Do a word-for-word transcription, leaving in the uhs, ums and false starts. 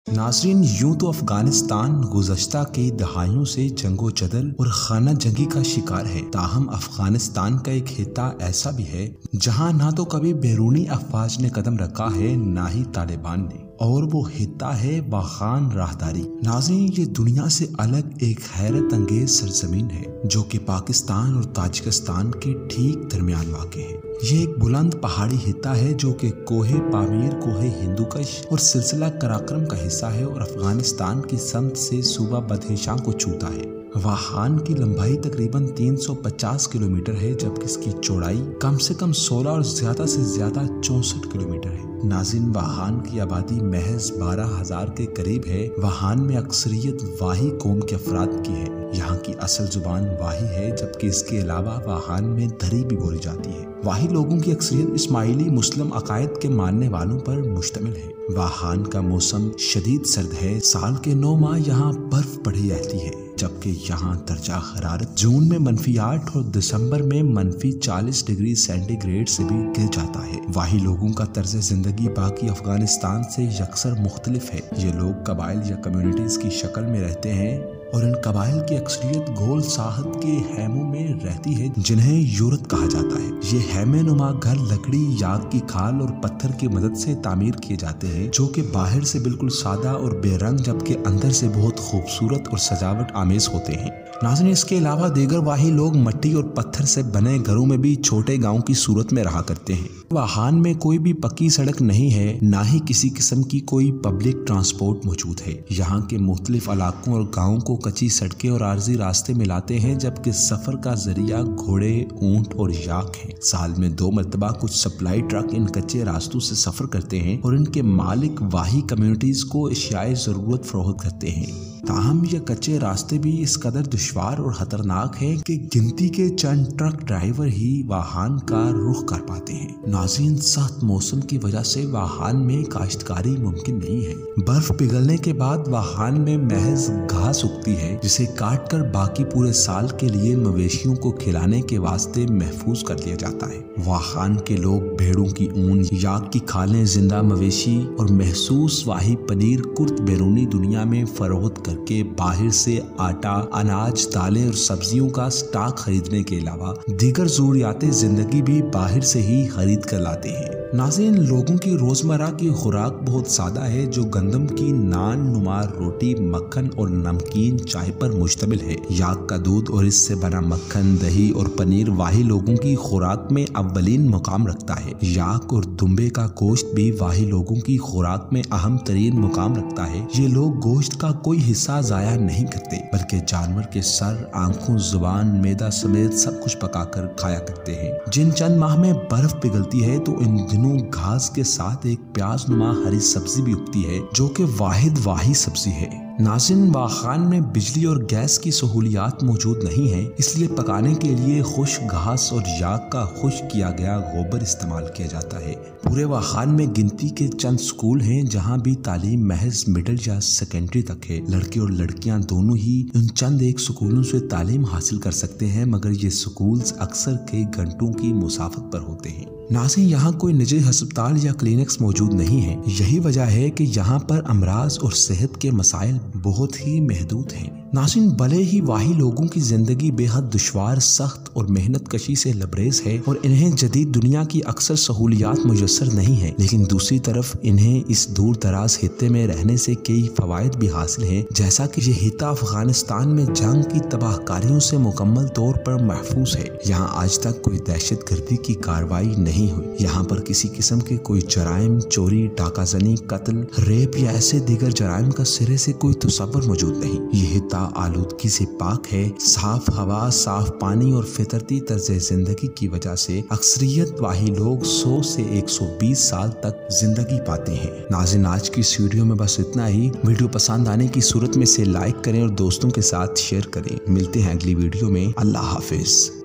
नाज़रीन, यूं तो अफगानिस्तान गुज़श्ता की दहाइयों से जंगो जदल और खाना जंगी का शिकार है। ताहम अफगानिस्तान का एक हिस्सा ऐसा भी है जहां ना तो कभी बैरूनी अफवाज ने कदम रखा है, ना ही तालिबान ने, और वो हिस्सा है वाखान राहदारी। नाज़रीन, ये दुनिया से अलग एक हैरत अंगेज सरजमीन है जो कि पाकिस्तान और ताजिकिस्तान के ठीक दरमियान वाक़ है। ये एक बुलंद पहाड़ी हिस्सा है जो कि कोहे पामीर, कोहे हिंदुकश और सिलसिला कराक्रम का हिस्सा है और अफगानिस्तान की समत से सूबा बदहिशां को छूता है। वाहान की लंबाई तकरीबन तीन सौ पचास किलोमीटर है, जबकि इसकी चौड़ाई कम से कम सोलह और ज्यादा से ज्यादा चौसठ किलोमीटर है। नाज़रीन, वाहान की आबादी महज बारह हजार के करीब है। वाहान में अक्सरियत वाही कौम के अफराद की है। यहाँ की असल जुबान वाही है, जबकि इसके अलावा वाहान में दरी भी बोली जाती है। वाही लोगों की अक्सरियत इस्माइली मुस्लिम अकायद के मानने वालों पर मुश्तमिल है। वाहान का मौसम शदीद सर्द है। साल के नौ माह यहाँ बर्फ पड़ी रहती है, जबकि यहाँ दर्जा हरारत जून में मनफी आठ और दिसंबर में मनफी चालीस डिग्री सेंटीग्रेड से भी गिर जाता है। वाही लोगों का तर्ज जिंदगी बाकी अफगानिस्तान से यकसर मुख्तलिफ है। ये लोग कबाइल या कम्युनिटीज की शक्ल में रहते हैं और इन कबाइल की अक्सरियत गोल साहत के हैमों में रहती है, जिन्हें यूरत कहा जाता है। ये हैमे नुमा घर लकड़ी, याक की खाल और पत्थर की मदद से तामीर किए जाते हैं, जो कि बाहर से बिल्कुल सादा और बेरंग, जबकि अंदर से बहुत खूबसूरत और सजावट आमेज होते हैं। नाज़रीन, इसके अलावा दीगर वाही लोग मिट्टी और पत्थर से बने घरों में भी छोटे गांव की सूरत में रहा करते हैं। वाहान में कोई भी पक्की सड़क नहीं है, ना ही किसी किस्म की कोई पब्लिक ट्रांसपोर्ट मौजूद है। यहाँ के मुख्तलिफ इलाकों और गाँवों को कच्ची सड़कें और आर्जी रास्ते मिलाते हैं, जबकि सफर का जरिया घोड़े, ऊंट और याक है। साल में दो मरतबा कुछ सप्लाई ट्रक इन कच्चे रास्तों से सफर करते हैं और इनके मालिक वाही कम्युनिटीज को अशियाए जरूरत फरोख्त करते हैं। ताहम ये कच्चे रास्ते भी इस कदर दुश्वार और खतरनाक हैं कि गिनती के चंद ट्रक ड्राइवर ही वाहान का रुख कर पाते हैं। नाज़रीन, सख्त मौसम की वजह से वाहान में काश्तकारी मुमकिन नहीं है। बर्फ पिघलने के बाद वाहान में महज घास उगती है, जिसे काट कर बाकी पूरे साल के लिए मवेशियों को खिलाने के वास्ते महफूज कर लिया जाता है। वाहान के लोग भेड़ों की ऊन, याक की खालें, जिंदा मवेशी और महसूस वाही पनीर कुर्त बैरूनी दुनिया में फरोख्त करके बाहर से आटा, अनाज, दालें और सब्जियों का स्टॉक खरीदने के अलावा दीगर जरूरियात जिंदगी भी बाहर से ही खरीद कर लाते हैं। नाज़रीन, लोगों की रोजमर्रा की खुराक बहुत सादा है, जो गंदम की नान नुमा रोटी, मक्खन और नमकीन चाय पर मुश्तमिल है। याक का दूध और इससे बना मक्खन, दही और पनीर वाही लोगों की खुराक में अव्वलीन मुकाम रखता है। याक और दुम्बे का गोश्त भी वाही लोगों की खुराक में अहम तरीन मुकाम रखता है। ये लोग गोश्त का कोई हिस्सा जाया नहीं करते, बल्कि जानवर के सर, आंखों, जुबान, मैदा समेत सब कुछ पकाकर खाया करते हैं। जिन चंद माह में बर्फ पिघलती है तो इन दिनों घास के साथ एक प्याज नुमा हरी सब्जी भी उगती है, जो कि वाहिद वाही सब्जी है। नाज़रीन, वाखान में बिजली और गैस की सहूलियात मौजूद नहीं है, इसलिए पकाने के लिए खुश्क घास और याक का खुश्क किया गया गोबर इस्तेमाल किया जाता है। पूरे वाखान में गिनती के चंद स्कूल हैं, जहां भी तालीम महज मिडिल या सेकेंडरी तक है। लड़के और लड़कियां दोनों ही उन चंद एक स्कूलों से तालीम हासिल कर सकते हैं, मगर ये स्कूल अक्सर कई घंटों की मुसाफत पर होते हैं। नाज़रीन, यहाँ कोई निजी अस्पताल या क्लिनिक्स मौजूद नहीं है। यही वजह है कि यहाँ पर अमराज और सेहत के मसाइल बहुत ही महदूद हैं। नाज़रीन, भले ही वाही लोगों की जिंदगी बेहद दुश्वार, सख्त और मेहनत कशी से लबरेज है और इन्हें जदीद दुनिया की अक्सर सहूलियात मुयस्सर नहीं है, लेकिन दूसरी तरफ इन्हें इस दूर दराज हिस्से में रहने से कई फवायद भी हासिल हैं, जैसा कि ये हिस्सा अफगानिस्तान में जंग की तबाहकारियों से मुकम्मल तौर पर महफूज है। यहाँ आज तक कोई दहशत गर्दी की कार्रवाई नहीं हुई। यहाँ पर किसी किस्म के कोई जराइम, चोरी, डाकाजनी, कत्ल, रेप या ऐसे दीगर जराइम का सिरे से कोई तसव्वुर मौजूद नहीं। ये हिस्सा आलूदगी से पाक है। साफ हवा, साफ पानी और फितरती तर्ज जिंदगी की वजह से अक्सरियत वाही लोग सौ से एक सौ बीस साल तक जिंदगी पाते हैं। नाज़रीन, आज की इस वीडियो में बस इतना ही। वीडियो पसंद आने की सूरत में इसे लाइक करें और दोस्तों के साथ शेयर करें। मिलते हैं अगली वीडियो में। अल्लाह हाफिज।